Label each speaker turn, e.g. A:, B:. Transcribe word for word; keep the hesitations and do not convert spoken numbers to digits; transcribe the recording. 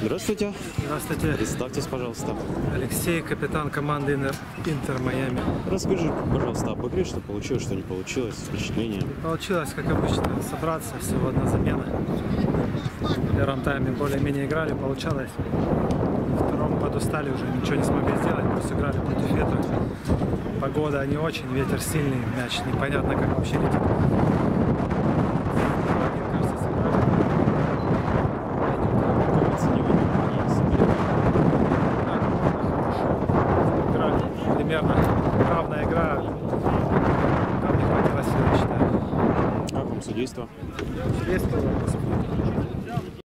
A: Здравствуйте.
B: Здравствуйте.
A: Представьтесь, пожалуйста.
B: Алексей, капитан команды Интер, Интер Майами.
A: Расскажи, пожалуйста, об игре, что получилось, что не получилось, впечатления.
B: Получилось, как обычно, собраться, всего одна замена. В первом тайме более-менее играли, получалось. Во втором подустали, уже ничего не смогли сделать, просто играли против ветра. Погода не очень, ветер сильный, мяч непонятно, как вообще летит. Примерно равная игра. Нам не хватило сил, я считаю.
A: Как вам судейство?
B: Судейство